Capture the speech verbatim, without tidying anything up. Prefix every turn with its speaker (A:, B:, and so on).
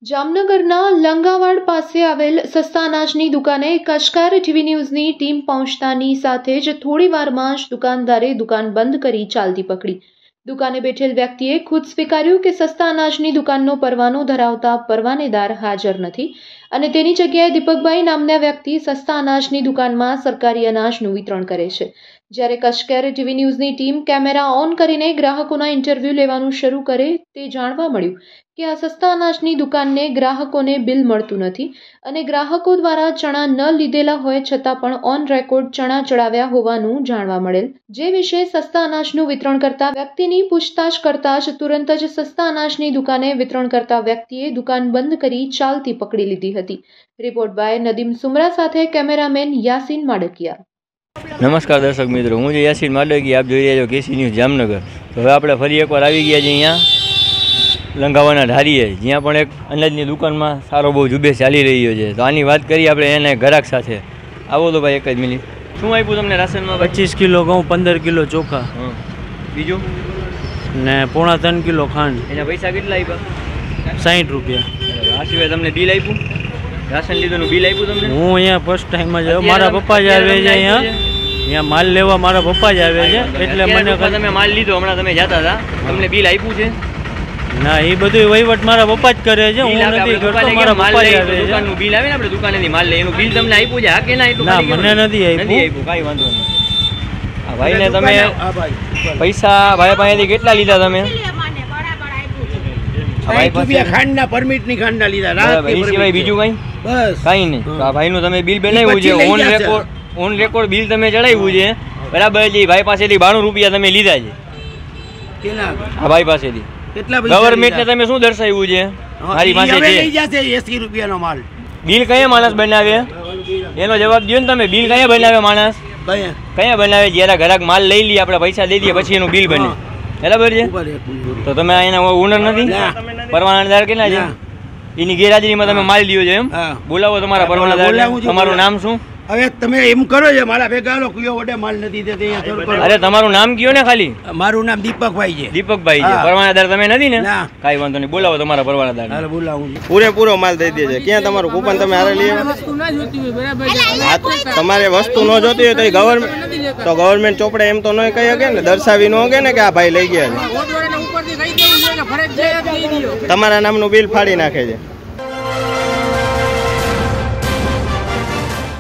A: જામનગરના લંગાવાડ પાસે આવેલ સસ્તા અનાજની દુકાને કચકાર ટીવી ન્યૂઝની ટીમ પહોંચતાની સાથે જ થોડીવારમાં જ દુકાનદારે દુકાન બંધ કરી ચાલતી પકડી। દુકાને બેઠેલ વ્યક્તિએ ખુદ સ્વીકાર્યું કે સસ્તા અનાજની દુકાનનો પરવાનો ધરાવતા પરવાનેદાર હાજર નથી અને તેની જગ્યાએ દીપકભાઈ નામના વ્યક્તિ સસ્તા અનાજની દુકાનમાં સરકારી અનાજનું વિતરણ કરે છે। જ્યારે કચકાર ટીવી ન્યૂઝની ટીમ કેમેરા ઓન કરીને ગ્રાહકોના ઇન્ટરવ્યૂ લેવાનું શરૂ કરે તે જાણવા મળ્યું કે આ સસ્તા અનાજની દુકાનને ગ્રાહકોને બિલ મળતું નથી અને ગ્રાહકો દ્વારા ચણા ન લીધેલા હોય છતાં પણ ઓન રેકોર્ડ ચણા ચડાવ્યા હોવાનું જાણવા મળેલ। જે વિશે સસ્તા અનાજનું વિતરણ કરતા વ્યક્તિની પૂછતાછ કરતા જ તુરંત જ સસ્તા અનાજની દુકાને વિતરણ કરતા વ્યક્તિએ દુકાન બંધ કરી ચાલતી પકડી લીધી હતી। રિપોર્ટ બાય નદીમ સુમરા સાથે કેમેરામેન યાસીન માડકિયા।
B: નમસ્કાર દર્શક મિત્રો, હું જે યાસીન માડકી, આપ જોઈ રહ્યા છો કેસી ન્યૂઝ જામનગર। તો હવે આપણે ફરી એકવાર આવી ગયા છીએ અહીંયા લંગાવાના ઢારીએ, જ્યાં પણ એક અનાજની દુકાનમાં સારો બહુ ઝુંબેશ ચાલી રહ્યો છે। તો આની વાત કરીએ આપણે એના ગ્રાહક સાથે। આવો તો ભાઈ એક જ મિનિટ, શું આપ્યું તમને રાશનમાં?
C: પચીસ કિલો ઘઉં, પંદર કિલો ચોખા,
B: બીજું
C: ને પોણા ત્રણ કિલો ખાંડ।
B: એના પૈસા કેટલા આપ્યા?
C: સાઠ રૂપિયા।
B: આ સિવાય તમને બિલ આપ્યું? રાશન લીધું બિલ આપ્યું તમને?
C: હું અહીંયા ફર્સ્ટ ટાઈમ જ આવ્યો, મારા પપ્પા જ આવે છે અહીંયા અહીંયા માલ લેવા, મારા પપ્પા જ આવે છે એટલે મને
B: તમે માલ લીધો હમણાં તમે જતા હતા, તમને બિલ આપ્યું છે?
C: ના, એ બધું વહીવટ મારા પપ્પા જ કરે છે, હું નથી કરતો, મારા પપ્પા જ આવે છે।
B: દુકાનનું બિલ આવે ને, આપણે દુકાનેથી માલ લઈએ એનું બિલ તમને આપ્યું છે? હા કે ના આપ્યું?
C: ના, મને નથી આપ્યું।
B: નથી આપ્યું, કાંઈ વાંધો નહીં। આ ભાઈને તમે પૈસા ભાઈ પાસેથી કેટલા લીધા તમે?
D: ખાંડના પરમિટની ખાંડના લીધા,
B: એ સિવાય બીજું કંઈ? બસ કાંઈ નહીં। તો આ ભાઈનું તમે બિલ બનાવ્યું છે, on record on record bill તમે ચડાવ્યું છે, બરાબર છે? ભાઈ પાસેથી બાણું રૂપિયા તમે લીધા છે આ ભાઈ પાસેથી। ગવર્મેન્ટ ને તમે શું દર્શાવ્યું છે? મારી પાસે છે
D: એસી રૂપિયાનો માલ।
B: બિલ કયા માણસ બનાવે એનો જવાબ દો ને તમે। બિલ કયા બનાવે માણસ? કયા બનાવે? જયારે ગ્રાહક માલ લઈ લઈએ, આપણે પૈસા દઈ દઈએ, પછી એનું બિલ બને, બરાબર છે? તો તમે એના ઓનર નથી? પરવાનાદાર કેટલા છે? એની ગેરહાજરીમાં તમે માલ લીધો છે એમ? બોલાવો તમારા પરવાનાદાર। તમારું નામ શું?
D: હવે તમે એમ કરો છો, મારા ભેગા લો કયો વડે માલ નથી દેતો અહીંયા શરૂ કરો।
B: અરે તમારું નામ કયો ને ખાલી?
D: મારું નામ દીપકભાઈ છે।
B: દીપકભાઈ છે, પરવાનાદાર તમે નથી ને? કાંઈ વાંધો નહીં, બોલાવો તમારા પરવાનાદાર।
D: હાલ બોલાવું,
E: પૂરેપૂરો માલ દઈ દેજે। ક્યાં તમારું કૂપન તમે હારે લઈ તમારે વસ્તુ ન જોતી હોય તો ગવર્મેન્ટ તો ગવર્મેન્ટ ચોપડે એમ તો ન કહી શકે ને, દર્શાવી ન શકે ને કે આ ભાઈ લઈ ગયા છે। તમારા નામનું બિલ ફાડી નાખે છે।